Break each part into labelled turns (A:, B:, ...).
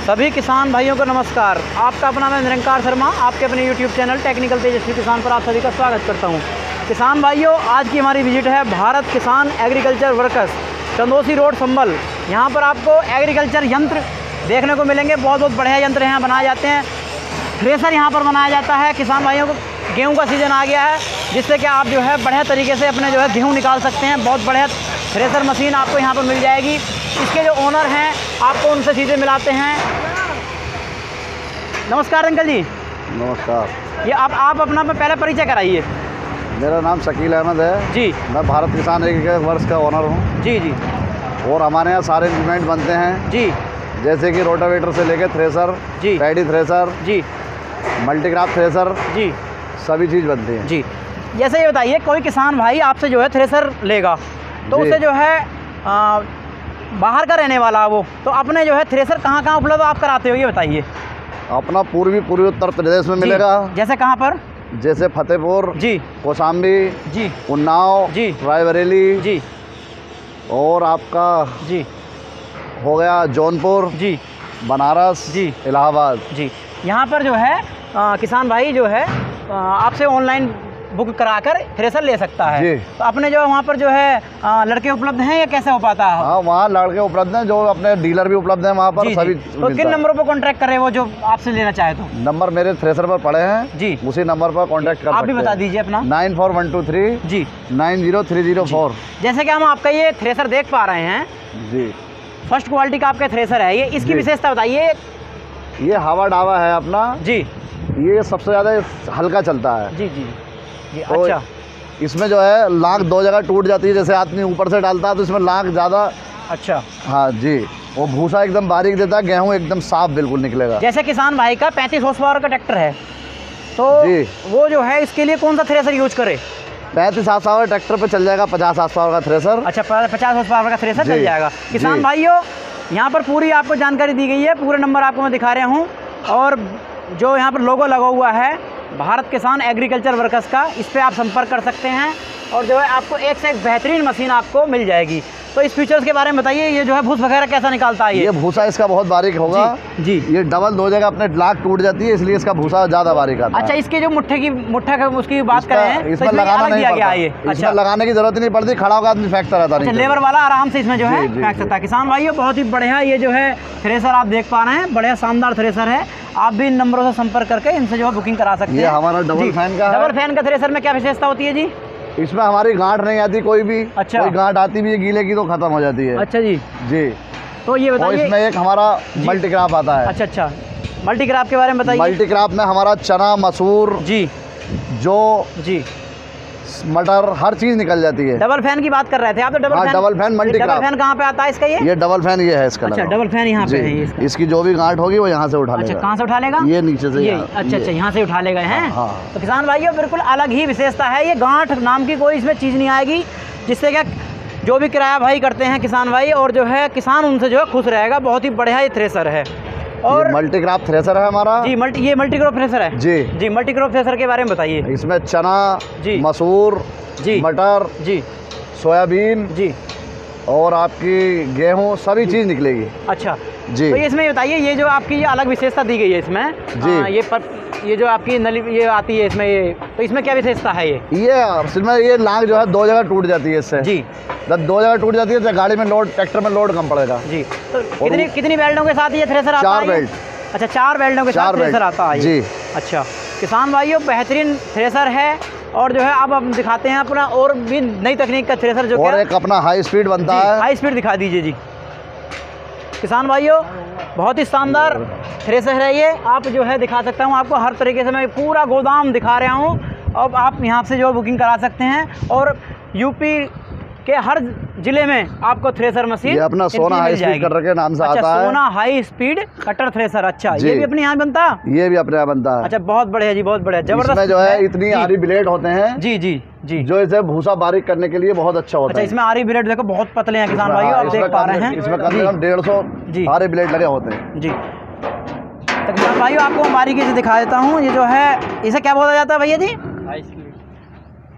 A: सभी किसान भाइयों को नमस्कार। आपका अपना मैं निरंकार शर्मा आपके अपने YouTube चैनल टेक्निकल तेजस्वी किसान पर आप सभी का स्वागत करता हूं। किसान भाइयों, आज की हमारी विजिट है Bharat Kisan agriculture workers, Chandausi road, Sambhal. यहां पर आपको एग्रीकल्चर यंत्र देखने को मिलेंगे। बहुत बढ़िया यंत्र यहाँ बनाए जाते हैं। थ्रेसर यहाँ पर बनाया जाता है। किसान भाइयों को गेहूँ का सीज़न आ गया है, जिससे कि आप जो है बढ़िया तरीके से अपने जो है गेहूँ निकाल सकते हैं। बहुत बढ़िया थ्रेसर मशीन आपको यहाँ पर मिल जाएगी। इसके जो ओनर हैं आपको उनसे सीधे मिलाते हैं। नमस्कार अंकल जी।
B: नमस्कार।
A: ये आप अपना पहले परिचय कराइए।
B: मेरा नाम शकील अहमद है
A: जी।
B: मैं भारत किसान एग्रीकल्चर वर्क्स का ओनर हूँ।
A: जी जी।
B: और हमारे यहाँ सारे इंस्ट्रूमेंट बनते हैं
A: जी।
B: जैसे कि रोटावेटर से लेकर थ्रेसर
A: जी,
B: पैडी थ्रेसर जी, मल्टीक्रॉप थ्रेसर जी, सभी चीज़ बनती है
A: जी। जैसे ये बताइए, कोई किसान भाई आपसे जो है थ्रेसर लेगा तो उसे जो है बाहर का रहने वाला वो, तो अपने जो है थ्रेसर कहाँ उपलब्ध आप कराते हो, ये बताइए।
B: अपना पूर्वी उत्तर प्रदेश में मिलेगा।
A: जैसे कहाँ पर?
B: जैसे फतेहपुर जी, कौशाम्बी जी, उन्नाव जी, रायबरेली जी, और आपका जी हो गया जौनपुर जी, बनारस जी, इलाहाबाद जी। यहाँ पर जो है किसान भाई जो है आपसे ऑनलाइन बुक कराकर थ्रेसर ले सकता है जी। तो अपने जो वहाँ पर जो है लड़के उपलब्ध हैं या कैसे हो पाता है? हाँ, वहाँ लड़के उपलब्ध हैं, जो अपने डीलर भी उपलब्ध हैं वहाँ पर जी, सभी।
A: तो किन नंबरों पर कॉन्टैक्ट करें वो जो आपसे लेना चाहे? तो
B: नंबर मेरे थ्रेसर पर पड़े हैं जी, उसी नंबर पर कॉन्टैक्ट कर सकते हैं।
A: आप भी बता दीजिए अपना।
B: 94123 जी 90304।
A: जैसे कि हम आपका ये थ्रेसर देख पा रहे हैं जी, फर्स्ट क्वालिटी का आपका थ्रेसर है ये। इसकी विशेषता बताइए।
B: ये हवा डावा है अपना जी, ये सबसे ज़्यादा हल्का चलता है जी जी। तो अच्छा, इसमें जो है लाख दो जगह टूट जाती है। जैसे आदमी ऊपर से डालता है तो इसमें लाख ज़्यादा। अच्छा, हाँ जी। वो भूसा एकदम बारीक देता है, गेहूँ एकदम साफ बिल्कुल निकलेगा। जैसे
A: किसान भाई का 35 हॉर्स पावर का ट्रैक्टर है, तो वो जो है इसके लिए कौन सा थ्रेसर यूज करे?
B: 35 हॉर्स पावर ट्रैक्टर पे चल जाएगा 50 हॉर्स पावर का थ्रेसर।
A: अच्छा, 50 हॉर्स पावर का थ्रेसर चल जाएगा। किसान भाइयों, यहाँ पर पूरी आपको जानकारी दी गई है। पूरे नंबर आपको मैं दिखा रहा हूँ, और जो यहाँ पर लोगो लगा हुआ है भारत किसान एग्रीकल्चर वर्कर्स का, इस पर आप संपर्क कर सकते हैं और जो है आपको एक से एक बेहतरीन मशीन आपको मिल जाएगी। तो इस फीचर्स के बारे में बताइए। ये जो है भूस वगैरह कैसा निकालता है? ये
B: भूसा इसका बहुत बारीक होगा जी। ये डबल दो जगह अपने लाख टूट जाती है, इसलिए इसका भूसा ज़्यादा बारीक आता है।
A: अच्छा, इसके जो मुट्ठा का उसकी बात करें,
B: इसमें लगाना नहीं पड़ता। इसमें लगाने की जरूरत नहीं पड़ती, खड़ा होगा आदमी फेंकता रहता है।
A: लेबर वाला आराम से इसमें जो है फेंक सकता है। किसान भाइयों, बहुत ही बढ़िया ये जो है थ्रेसर आप देख पा रहे हैं, बढ़िया शानदार थ्रेसर है। आप भी इन नंबरों से संपर्क करके इनसे जो है बुकिंग करा सकते हैं।
B: ये हमारा डबल फैन का है।
A: डबल फैन का थ्रेसर में क्या विशेषता होती है जी?
B: इसमें हमारी गांठ नहीं आती कोई भी। अच्छा, कोई गांठ आती भी है गीले की तो खत्म हो जाती है।
A: अच्छा जी जी। तो ये बताइए,
B: इसमें एक हमारा मल्टीक्रॉप आता है।
A: अच्छा अच्छा, मल्टीक्रॉप के बारे में बताइए।
B: मल्टीक्रॉप में हमारा चना, मसूर जी, जो जी, मटर, हर चीज निकल जाती है।
A: डबल फैन की बात कर रहे थे आप तो?
B: Double fan multicrop.
A: Double fan कहाँ पे आता है इसका? ये डबल
B: फैन ये है इसका।
A: अच्छा, डबल फैन यहाँ पे है इसका।
B: इसकी जो भी गांठ होगी वो यहाँ से उठा लेगा।
A: अच्छा, कहाँ से उठा लेगा?
B: ये नीचे से।
A: अच्छा अच्छा, यहाँ से उठा लेगा हैं। तो किसान भाइयों, बिल्कुल अलग ही विशेषता है। ये गांठ नाम की कोई इसमें चीज़ नहीं आएगी, जिससे क्या जो भी किराया भाई करते हैं किसान भाई, और जो है किसान उनसे जो है खुश रहेगा। बहुत ही बढ़िया ये थ्रेसर है। और
B: मल्टीक्रॉप थ्रेसर है हमारा जी।
A: ये मल्टीक्रॉप थ्रेसर है जी जी। मल्टीक्रॉप थ्रेसर के बारे में बताइए।
B: इसमें चना जी, मसूर जी, मटर जी, सोयाबीन जी, और आपकी गेहूँ सभी चीज़ निकलेगी। अच्छा जी। तो इसमें बताइए, ये जो आपकी ये अलग विशेषता दी गई है इसमें जी, ये जो आपकी नली ये आती है इसमें, ये तो इसमें क्या विशेषता है? ये लाख जो है दो जगह टूट जाती है इससे जी। जब दो जगह टूट जाती है तो गाड़ी में लोड, ट्रैक्टर में लोड कम पड़ेगा जी। तो कितनी बेल्टों के साथ ये थ्रेसर आता है? 4 बेल्ट। अच्छा, 4 बेल्टों के साथ थ्रेसर आता है जी। अच्छा, किसान भाइयों, बेहतरीन थ्रेसर है। और जो है अब हम दिखाते हैं अपना और भी नई तकनीक का थ्रेसर, जो और एक अपना हाई स्पीड बनता है।
A: हाई स्पीड दिखा दीजिए जी। किसान भाइयों, बहुत ही शानदार थ्रेसर है ये। आप जो है दिखा सकता हूँ आपको, हर तरीके से मैं पूरा गोदाम दिखा रहा हूँ। अब आप यहाँ से जो बुकिंग करा सकते हैं, और यूपी के हर जिले में आपको थ्रेसर मशीन, ये
B: अपना सोना हाई स्पीड कटर के नाम से आता है।
A: सोना हाई स्पीड कटर थ्रेसर। अच्छा, ये भी अपने यहाँ बनता है? ये
B: भी अपने यहाँ बनता है।
A: अच्छा, बहुत बढ़िया जी, बहुत बढ़िया, जबरदस्त।
B: जो है इतनी आरी ब्लेड होते हैं जी जी जी, जो इसे भूसा बारीक करने के लिए बहुत अच्छा होता है।
A: इसमें आरी ब्लेड देखो बहुत पतले हैं किसान भाइयों, आप देख पा रहे हैं।
B: इसमें कम से कम 150 आरी ब्लेड लगे होते हैं जी।
A: तो किसान भाइयों, आपको बारीकी से दिखा देता हूँ। ये जो है, इसे क्या बोला जाता है भैया जी?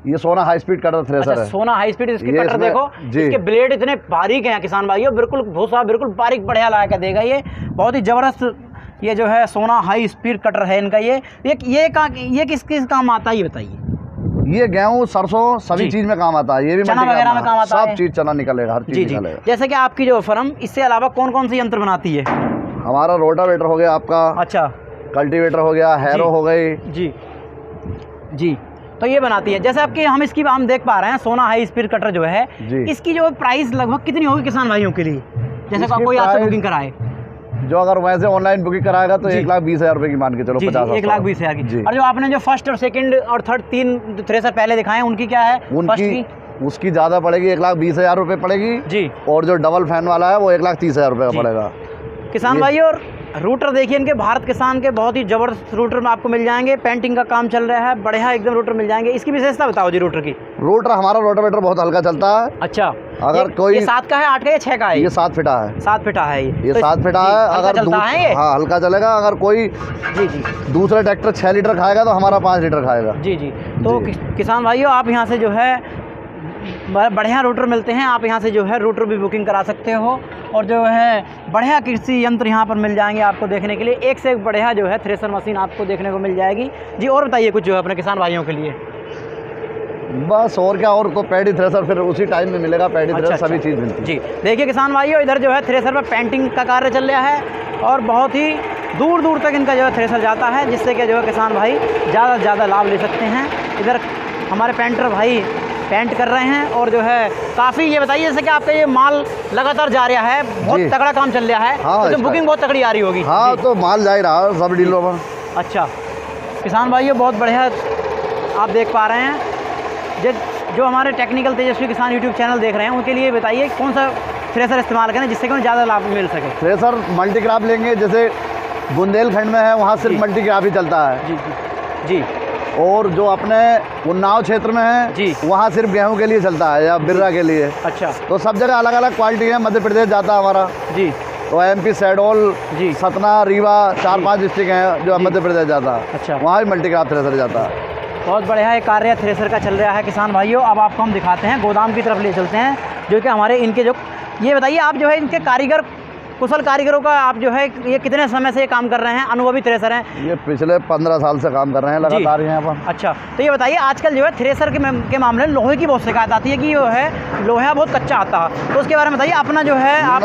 B: ये सोना हाई स्पीड कटर थ्रेसर है।
A: सोना हाई स्पीड इसकी कटर देखो, इसके ब्लेड इतने बारीक हैं किसान भाइयों, बिल्कुल भूसा बिल्कुल बारीक बढ़िया लगा के देगा। ये बहुत ही ज़बरदस्त ये जो है सोना हाई स्पीड कटर है इनका। ये किस किस काम आता है ये बताइए।
B: ये गेहूँ सरसों सभी चीज़ में काम आता है। ये भी
A: चना वगैरह में काम आता है,
B: सब चीज़ चना निकलेगा, हर चीज़ निकलेगा।
A: जैसे कि आपकी जो फर्म इससे अलावा कौन कौन सी यंत्र बनाती है?
B: हमारा रोटावेटर हो गया आपका,
A: अच्छा,
B: कल्टीवेटर हो गया, हैरो हो गई
A: जी जी, तो ये बनाती है। जैसे आपकी हम देख पा रहे हैं सोना हाई स्पीड कटर जो है, इसकी जो प्राइस लगभग कितनी होगी किसान भाइयों के लिए? जैसे कोई आपसे बुकिंग कराए,
B: जो अगर वैसे ऑनलाइन बुकिंग कराएगा तो 1,20,000 रुपए की मान के चलो,
A: 1,20,000 की। और जो आपने जो फर्स्ट और सेकंड और थर्ड 3 थ्रेसर पहले दिखाए हैं उनकी क्या है?
B: उसकी ज़्यादा पड़ेगी, 1,20,000 रुपए पड़ेगी जी। और जो डबल फैन वाला है वो 1,30,000 रुपए का पड़ेगा
A: किसान भाई। और रूटर देखिए इनके भारत किसान के बहुत ही ज़बरदस्त रूटर में आपको मिल जाएंगे। पेंटिंग का काम चल रहा है, बढ़िया एकदम रूटर मिल जाएंगे। इसकी विशेषता बताओ जी रूटर की।
B: रूटर हमारा रोटावेटर बहुत हल्का चलता है।
A: अच्छा,
B: अगर कोई
A: 7 का है, 8 का या 6 का है?
B: ये 7 फिटा है।
A: 7 फिटा है
B: ये 7 फिटा है। अगर
A: चलता है ये?
B: हाँ, हल्का चलेगा। अगर कोई
A: जी
B: दूसरा ट्रैक्टर 6 लीटर खाएगा तो हमारा 5 लीटर खाएगा।
A: जी। तो किसान भाइयों आप यहाँ से जो है बढ़िया रूटर मिलते हैं, आप यहाँ से जो है रूटर भी बुकिंग करा सकते हो। और जो है बढ़िया कृषि यंत्र यहाँ पर मिल जाएंगे आपको देखने के लिए। एक से एक बढ़िया जो है थ्रेसर मशीन आपको देखने को मिल जाएगी जी। और बताइए कुछ जो है अपने किसान भाइयों के लिए।
B: बस और क्या, और तो पैडी थ्रेसर फिर उसी टाइम में मिलेगा। पैडी थ्रेसर सभी चीज़ मिलती है
A: जी। देखिए किसान भाइयों इधर जो है थ्रेसर पर पेंटिंग का कार्य चल रहा है और बहुत ही दूर दूर तक इनका जो है थ्रेसर जाता है, जिससे कि जो है किसान भाई ज़्यादा से ज़्यादा लाभ ले सकते हैं। इधर हमारे पेंटर भाई पेंट कर रहे हैं और जो है काफ़ी, ये बताइए जैसे कि आपका ये माल लगातार जा रहा है, बहुत तगड़ा काम चल रहा है।
B: हाँ,
A: तो बुकिंग बहुत तगड़ी आ रही होगी।
B: हाँ, तो माल जा रहा है सब डीलरों में।
A: अच्छा किसान भाई ये बहुत बढ़िया आप देख पा रहे हैं। जो हमारे टेक्निकल तेजस्वी किसान यूट्यूब चैनल देख रहे हैं उनके लिए बताइए कौन सा थ्रेसर इस्तेमाल करें जिससे कि उन्हें ज़्यादा लाभ मिल सके।
B: थ्रेसर मल्टी क्रॉप लेंगे, जैसे बुंदेलखंड में है वहाँ सिर्फ मल्टी क्रॉप ही चलता है जी। और जो अपने उन्नाव क्षेत्र में है जी, वहाँ सिर्फ गेहूं के लिए चलता है या बिर्रा के लिए।
A: अच्छा,
B: तो सब जगह अलग अलग क्वालिटी है। मध्य प्रदेश जाता है हमारा जी, तो MP शहडोल जी, सतना, रीवा 4-5 डिस्ट्रिक्ट हैं जो मध्य प्रदेश जाता है। अच्छा, वहाँ भी मल्टी क्रॉप थ्रेसर जाता है।
A: बहुत बढ़िया एक कार्य थ्रेसर का चल रहा है किसान भाइयों। अब आपको हम दिखाते हैं गोदाम की तरफ ले चलते हैं, जो कि हमारे इनके जो ये बताइए आप जो है इनके कारीगर, कुशल कारीगरों का आप जो है ये कितने समय से ये काम कर रहे हैं? अनुभवी थ्रेसर हैं?
B: ये पिछले 15 साल से काम कर रहे हैं लगातार यहाँ पर।
A: अच्छा, तो ये बताइए आजकल जो है थ्रेसर के मामले में लोहे की बहुत शिकायत आती है कि जो है लोहा बहुत कच्चा आता है, तो उसके बारे में बताइए। अपना जो है आप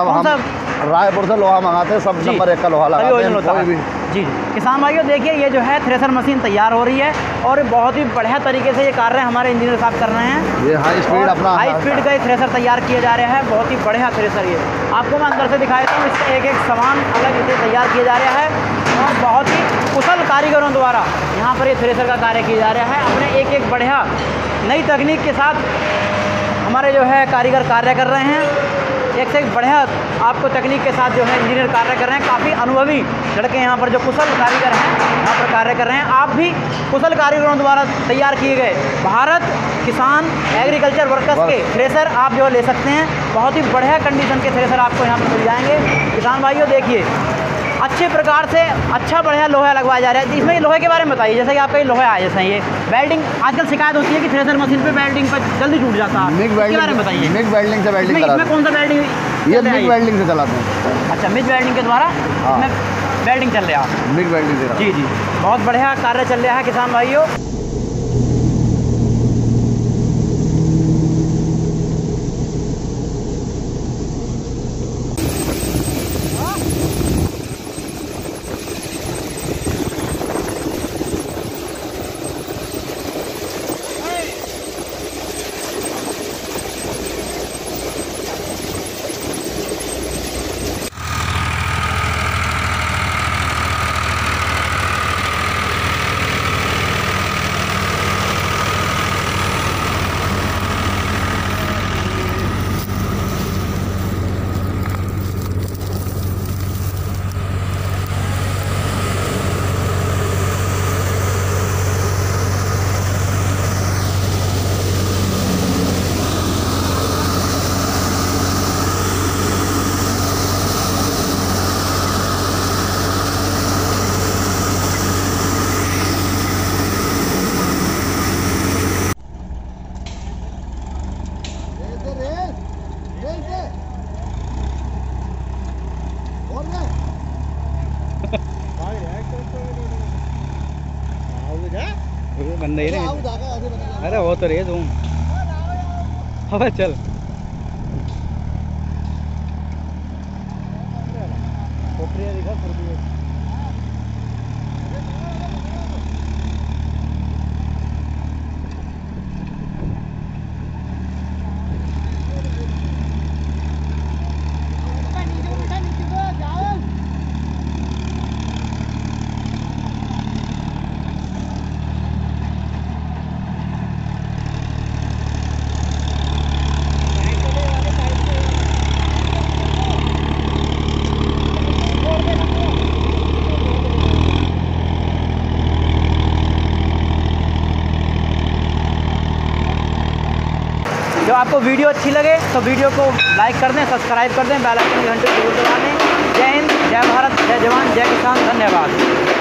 B: रायपुर से लोहा मंगाते हैं, सब नंबर 1 का लोहा लगाते हैं
A: जी। किसान भाइयों देखिए ये जो है थ्रेसर मशीन तैयार हो रही है और बहुत ही बढ़िया तरीके से ये कार्य हमारे इंजीनियर साहब कर रहे हैं।
B: ये हाई स्पीड
A: का थ्रेसर तैयार किया जा रहा है, बहुत ही बढ़िया थ्रेसर। ये आपको मैं अंदर से दिखा देता हूँ, इसका एक सामान अलग इसे तैयार किया जा रहा है और बहुत ही कुशल कारीगरों द्वारा यहाँ पर ये थ्रेसर का कार्य किया जा रहा है। अपने एक बढ़िया नई तकनीक के साथ हमारे जो है कारीगर कार्य कर रहे हैं। एक से एक बढ़िया आपको तकनीक के साथ जो है इंजीनियर कार्य कर रहे हैं। काफ़ी अनुभवी लड़के यहाँ पर जो कुशल कारीगर हैं यहाँ पर कार्य कर रहे हैं। आप भी कुशल कारीगरों द्वारा तैयार किए गए भारत किसान एग्रीकल्चर वर्कर्स के थ्रेसर आप जो ले सकते हैं। बहुत ही बढ़िया कंडीशन के थ्रेसर आपको यहाँ पर मिल जाएंगे। किसान भाइयों देखिए अच्छे प्रकार से अच्छा बढ़िया लोहा लगवाया जा रहा है। इसमें लोहे के बारे में बताइए, जैसे कि आपका ये लोहा है, जैसे ये वेल्डिंग आजकल शिकायत होती है कि थ्रेसर मशीन पे वेल्डिंग पर जल्दी टूट जाता है, इसके बारे में बताइए।
B: मिग वेल्डिंग से वेल्डिंग कराते हैं।
A: इसमें कौन सा वेल्डिंग?
B: ये मिग वेल्डिंग से चलाते हैं।
A: अच्छा, मिग वेल्डिंग के द्वारा वेल्डिंग चल रहा है।
B: मिग वेल्डिंग से
A: जी, बहुत बढ़िया कार्य चल रहा है किसान भाइयों। बंदा ही नहीं। अरे वो तो रही तुम। अब चल जो आपको वीडियो अच्छी लगे तो वीडियो को लाइक कर दें, सब्सक्राइब कर दें, बेल आइकन की घंटी जरूर दबा दें। जय हिंद, जय भारत, जय जवान, जय किसान, धन्यवाद।